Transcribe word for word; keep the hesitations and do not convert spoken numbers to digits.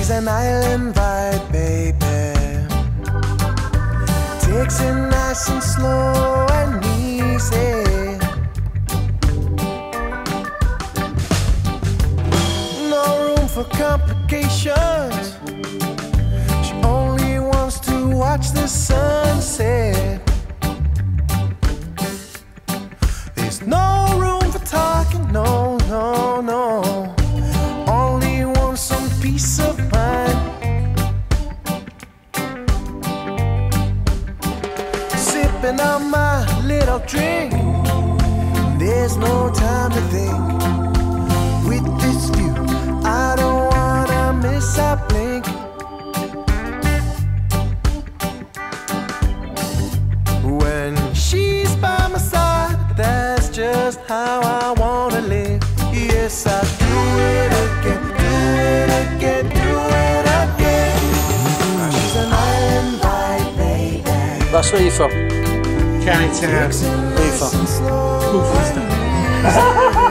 She's an island vibe, baby. Takes it nice and slow and easy. No room for complications. She only wants to watch the sunset. There's no room for talking, no, no, no. Only want some peace of mind. Sipping on my little drink. There's no time to think. With this view, I don't wanna miss a blink. When she's by my side, that's just how I wanna live. Yes, I do it again, do it again, do it again. She's an island vibe, baby. That's where you're from? County Town. Where are you from? Cool.